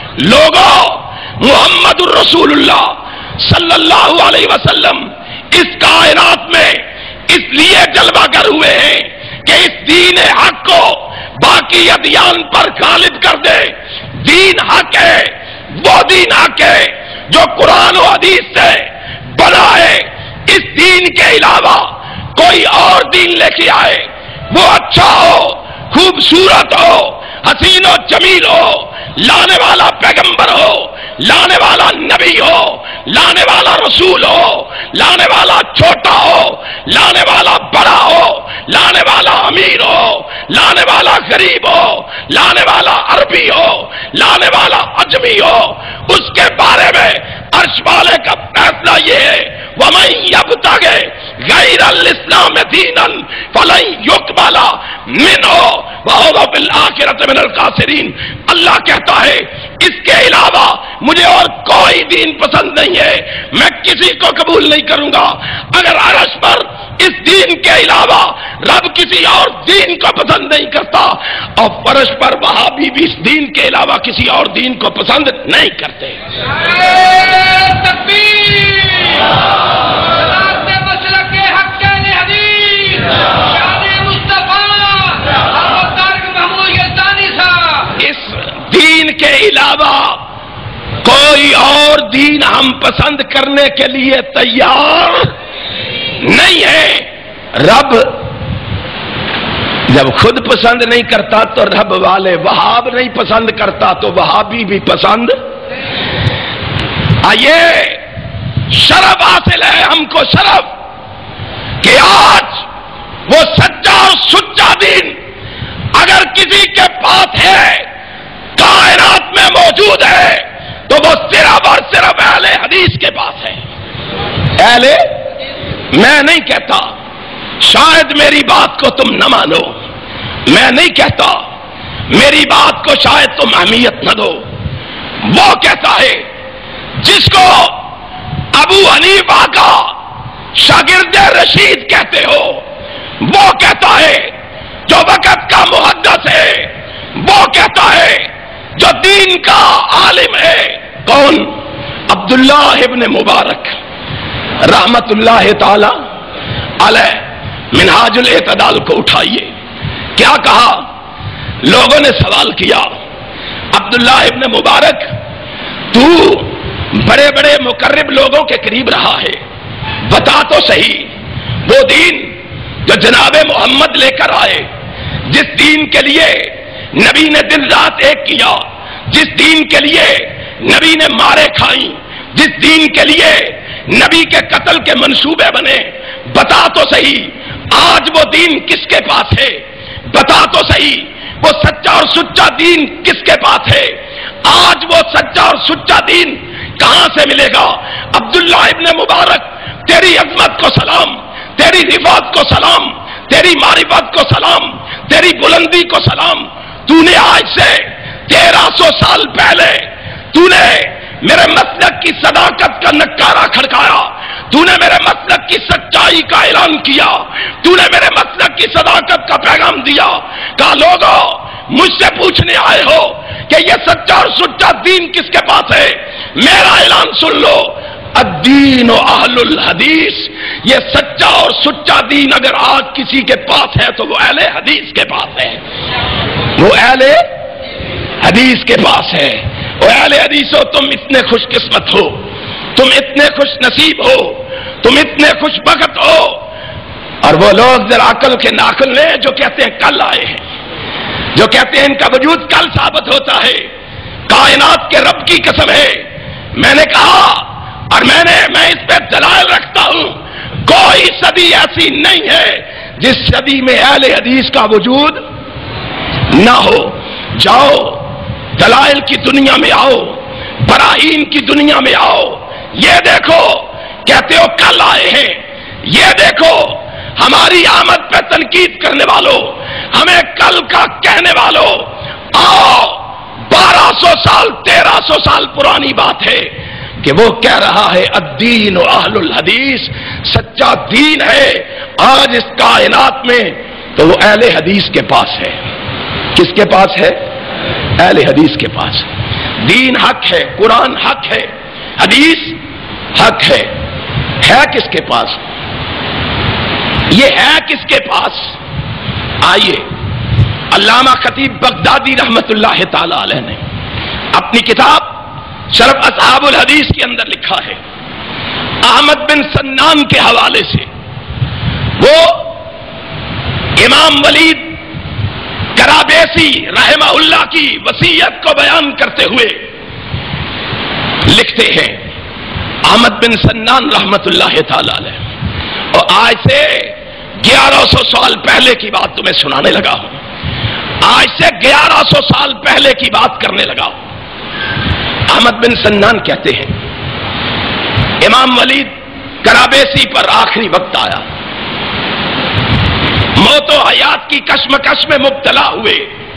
لوگوں، محمد الرسول اللہ صلی اللہ علیہ وسلم اس کائنات میں اس لیے جلوہ گر ہوئے ہیں کہ اس دین حق کو باقی ادیان پر غالب کر دے۔ دین حق ہے، وہ دین حق ہے جو قرآن و حدیث سے بنا ہے۔ اس دین کے علاوہ کوئی اور دین لے کے آئے، وہ اچھا ہو، خوبصورت ہو، حسین و جمیل ہو، لانے والا پیغمبر ہو، لانے والا نبی ہو، لانے والا رسول ہو، لانے والا چھوٹا ہو، لانے والا بڑا ہو، لانے والا امیر ہو، لانے والا غریب ہو، لانے والا عربی ہو، لانے والا اجمی ہو، اس کے بارے میں عرش والے کا فیصلہ یہ ہے وَمَن يَبْتَغِ غَيْرَ الْإِسْلَامِ دِينًا فَلَن يُقْبَلَ مِنْهُ وَهُوَ فِي الْآخِرَةِ مِنَ الْخَاسِرِينَ۔ اللہ کہتا ہے اس کے علاوہ مجھے اور کوئی دین پسند نہیں ہے، میں کسی کو قبول نہیں کروں گا۔ اگر عرش پر اس دین کے علاوہ رب کسی اور دین کو پسند نہیں کرتا، اور فرش پر وہابی بھی اس دین کے علاوہ کسی اور دین کو پسند نہیں کرتے۔ اس دین کے علاوہ کوئی اور دین ہم پسند کرنے کے لیے تیار نہیں ہے۔ رب جب خود پسند نہیں کرتا تو رب والے وہاب نہیں پسند کرتا تو وہابی بھی پسند۔ آئیے شرف حاصل ہے ہم کو، شرف کہ آج وہ سچا اور سچا دین اگر کسی کے پاس ہے، کائنات میں موجود ہے، تو وہ صرف اور صرف اہل حدیث کے پاس ہے۔ اہل، میں نہیں کہتا شاید میری بات کو تم نہ مانو، میں نہیں کہتا میری بات کو شاید تم اہمیت نہ دو، وہ کہتا ہے جس کو ابو حنیفہ کا شاگرد رشید کہتے ہو، وہ کہتا ہے جو وقت کا محدث ہے، وہ کہتا ہے جو دین کا عالم ہے۔ کون؟ عبداللہ ابن مبارک رحمت اللہ تعالی علیہ۔ منہاج الاعتدال کو اٹھائیے، کیا کہا؟ لوگوں نے سوال کیا عبداللہ ابن مبارک تو بڑے بڑے مقرب لوگوں کے قریب رہا ہے، بتا تو صحیح وہ دین جو جناب محمد لے کر آئے، جس دین کے لیے نبی نے دن رات ایک کیا، جس دین کے لیے نبی نے مارے کھائیں، جس دین کے لیے نبی کے قتل کے منصوبے بنے، بتا تو صحیح آج وہ دین کس کے پاس ہے؟ بتا تو صحیح وہ سچا اور سچا دین کس کے پاس ہے؟ آج وہ سچا اور سچا دین کہاں سے ملے گا؟ عبداللہ ابن مبارک تیری عظمت کو سلام، تیری رفعت کو سلام، تیری معرفت کو سلام، تیری بلندی کو سلام۔ تو نے آج سے 1300 سال پہلے تو نے میرے مسلک کی صداقت کا نکارہ کھڑکایا، تو نے میرے مسلک کی سچائی کا اعلان کیا، تو نے میرے مسلک کی صداقت کا پیغام دیا۔ کہا لوگوں مجھ سے پوچھنے آئے ہو کہ یہ سچا اور سچا دین کس کے پاس ہے؟ میرا اعلان سن لو، الدین و اہل الحدیث، یہ سچا اور سچا دین اگر آج کسی کے پاس ہے تو وہ اہل حدیث کے پاس ہے، وہ اہل حدیث کے پاس ہے۔ وہ اہل حدیث ہو، تم اتنے خوش قسمت ہو، تم اتنے خوش نصیب ہو، تم اتنے خوش بخت ہو۔ اور وہ لوگ ذرا عقل کے ناخن لیں جو کہتے ہیں کل آئے ہیں، جو کہتے ہیں ان کا وجود کل ثابت ہوتا ہے۔ کائنات کے رب کی قسم ہے، میں نے کہا اور میں اس پہ دلائل رکھتا ہوں، کوئی صدی ایسی نہیں ہے جس صدی میں اہل حدیث کا وجود نہ ہو۔ جاؤ دلائل کی دنیا میں آؤ، براہین کی دنیا میں آؤ، یہ دیکھو کہتے ہو کل آئے ہیں، یہ دیکھو ہماری آمد پہ تنقید کرنے والوں، ہمیں کل کا کہنے والوں، آؤ 1200 سال 1300 سال پرانی بات ہے کہ وہ کہہ رہا ہے الدین و اہل الحدیث، سچا دین ہے آج اس کائنات میں تو وہ اہل حدیث کے پاس ہے۔ کس کے پاس ہے؟ اہل حدیث کے پاس۔ دین حق ہے، قرآن حق ہے، حدیث حق ہے کس کے پاس؟ یہ ہے کس کے پاس؟ آئیے، علامہ خطیب بغدادی رحمت اللہ تعالی علیہ نے اپنی کتاب شرف اصحاب الحدیث کے اندر لکھا ہے، احمد بن سنان کے حوالے سے وہ امام ولید کرابیسی رحمہ اللہ کی وصیت کو بیان کرتے ہوئے لکھتے ہیں، احمد بن سنان رحمت اللہ تعالی علیہ، اور آج سے 1100 سال پہلے کی بات تمہیں سنانے لگا ہوں، آج سے 1100 سال پہلے کی بات کرنے لگا ہوں۔ احمد بن سنان کہتے ہیں امام ولید کرابیسی پر آخری وقت آیا، موت و حیات کی کشمکش میں مبتلا ہوئے،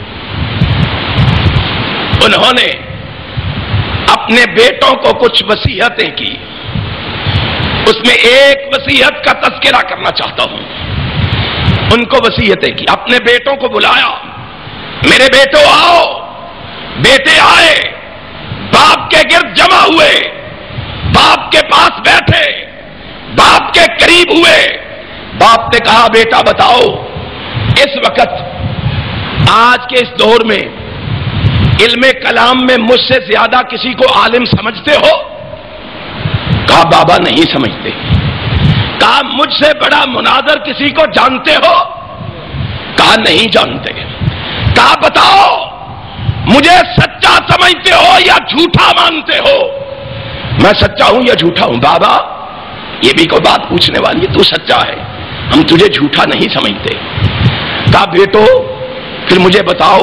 انہوں نے اپنے بیٹوں کو کچھ وصیتیں کی، اس میں ایک وصیت کا تذکرہ کرنا چاہتا ہوں۔ ان کو وصیتیں کی، اپنے بیٹوں کو بلایا، میرے بیٹو آؤ، بیٹے آئے، باپ کے گرد جمع ہوئے، باپ کے پاس بیٹھے، باپ کے قریب ہوئے، باپ نے کہا بیٹا بتاؤ، اس وقت آج کے اس دور میں علم کلام میں مجھ سے زیادہ کسی کو عالم سمجھتے ہو؟ کہا بابا نہیں سمجھتے۔ کہا مجھ سے بڑا مناظر کسی کو جانتے ہو؟ کہا نہیں جانتے۔ کہا بتاؤ مجھے سچا سمجھتے ہو یا جھوٹا مانتے ہو؟ میں سچا ہوں یا جھوٹا ہوں؟ بابا یہ بھی کوئی بات پوچھنے والی ہے، تو سچا ہے، ہم تجھے جھوٹا نہیں سمجھتے۔ کہا بیٹو پھر مجھے بتاؤ،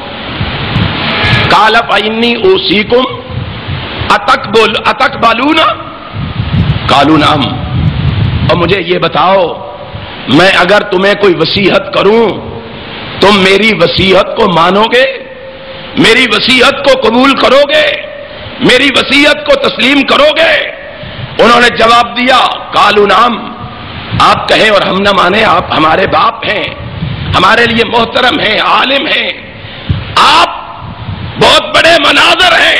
قال فإني أوصيكم أتقبلون؟ قالوا نعم۔ اور مجھے یہ بتاؤ، میں اگر تمہیں کوئی وصیت کروں تم میری وصیت کو مانو گے، میری وصیت کو قبول کرو گے، میری وصیت کو تسلیم کرو گے؟ انہوں نے جواب دیا قالوا نعم، آپ کہیں اور ہم نہ مانیں، آپ ہمارے باپ ہیں، ہمارے لیے محترم ہیں، عالم ہیں، آپ بہت بڑے مناظر ہیں،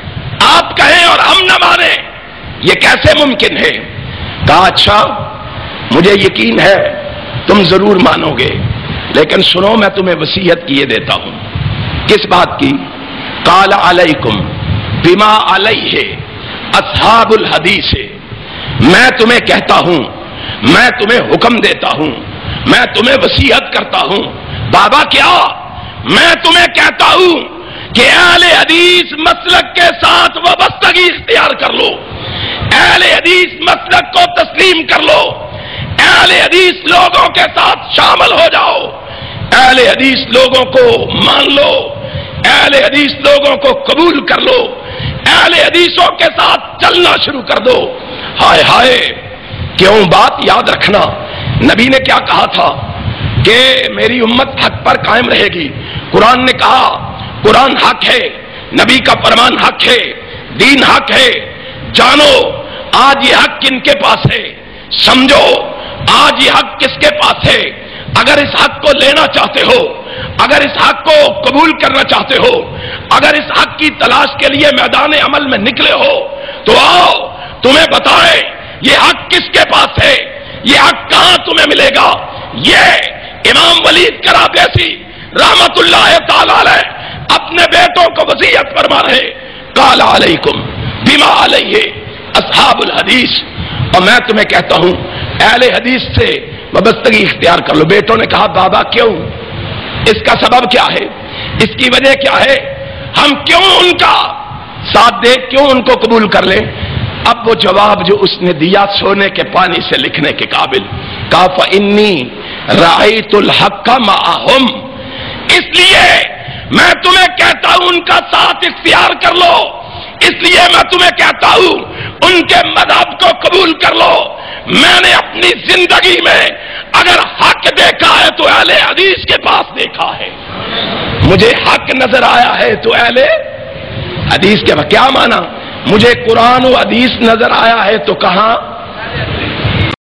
آپ کہیں اور ہم نہ مانیں، یہ کیسے ممکن ہے؟ کہا اچھا مجھے یقین ہے تم ضرور مانو گے، لیکن سنو میں تمہیں وصیت کیے دیتا ہوں۔ کس بات کی؟ قال علیکم بما علیہ اصحاب الحدیث، میں تمہیں کہتا ہوں، میں تمہیں حکم دیتا ہوں، میں تمہیں وصیت کرتا ہوں۔ بابا کیا؟ میں تمہیں کہتا ہوں کہ اہل حدیث مسلک کے ساتھ وابستگی اختیار کر لو، اہل حدیث مسلک کو تسلیم کر لو، اہل حدیث لوگوں کے ساتھ شامل ہو جاؤ، اہل حدیث لوگوں کو مان لو، اہل حدیث لوگوں کو قبول کر لو، اہل حدیثوں کے ساتھ چلنا شروع کر دو۔ ہائے ہائے، کیوں بات یاد رکھنا، نبی نے کیا کہا تھا کہ میری امت حق پر قائم رہے گی، قرآن نے کہا قرآن حق ہے، نبی کا فرمان حق ہے، دین حق ہے، جانو آج یہ حق کن کے پاس ہے، سمجھو آج یہ حق کس کے پاس ہے۔ اگر اس حق کو لینا چاہتے ہو، اگر اس حق کو قبول کرنا چاہتے ہو، اگر اس حق کی تلاش کے لیے میدان عمل میں نکلے ہو تو آؤ تمہیں بتائیں یہ حق کس کے پاس ہے، یہ حق کہاں تمہیں ملے گا۔ یہ امام ولید کرابیسی رحمت اللہ تعالی علیہ اپنے بیٹوں کو وصیت فرما رہے، قال علیکم بما علیہ اصحاب الحدیث، اور میں تمہیں کہتا ہوں اہل حدیث سے وابستگی اختیار کر لو۔ بیٹوں نے کہا بابا کیوں؟ اس کا سبب کیا ہے؟ اس کی وجہ کیا ہے؟ ہم کیوں ان کا ساتھ دیں، کیوں ان کو قبول کر لیں؟ اب وہ جواب جو اس نے دیا سونے کے پانی سے لکھنے کے قابل، کہا فإنی رأیت الحق معہم، اس لیے میں تمہیں کہتا ہوں ان کا ساتھ اختیار کر لو، اس لیے میں تمہیں کہتا ہوں ان کے مذہب کو قبول کر لو۔ میں نے اپنی زندگی میں اگر حق دیکھا ہے تو اہل حدیث کے پاس دیکھا ہے، مجھے حق نظر آیا ہے تو اہل حدیث کے پاس۔ کیا مانا؟ مجھے قرآن و حدیث نظر آیا ہے تو کہاں؟